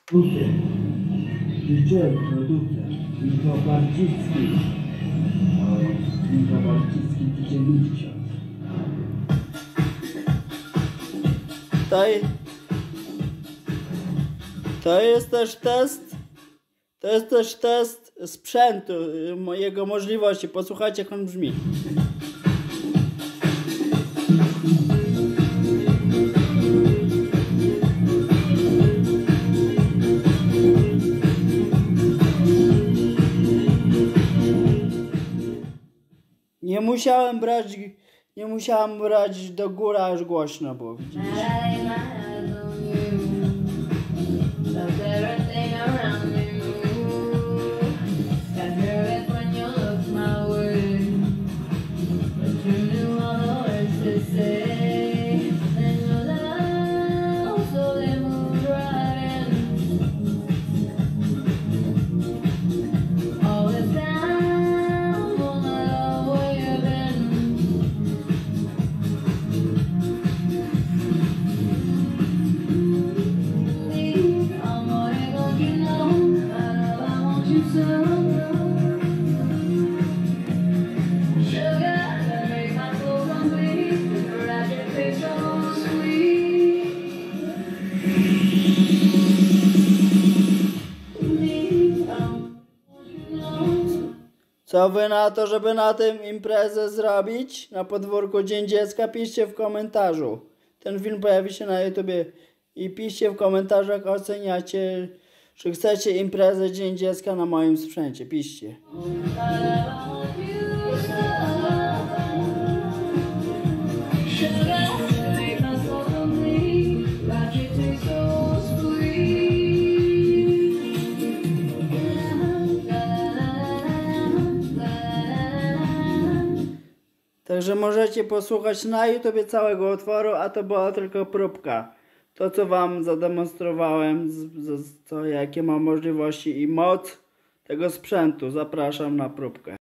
DJ, producent, Michał Barcicki. Michał Barcicki, DJ Micia. To jest też test sprzętu, jego możliwości. Posłuchajcie, jak on brzmi. Nie musiałem brać do góry, aż głośno było. Widzisz? Co wy na to, żeby na tym imprezę zrobić? Na podwórku Dzień Dziecka? Piszcie w komentarzu. Ten film pojawi się na YouTubie. I piszcie w komentarzach, oceniacie, czy chcecie imprezę Dzień Dziecka na moim sprzęcie. Piszcie. Także możecie posłuchać na YouTubie całego utworu, a to była tylko próbka. To, co wam zademonstrowałem, jakie mam możliwości i moc tego sprzętu. Zapraszam na próbkę.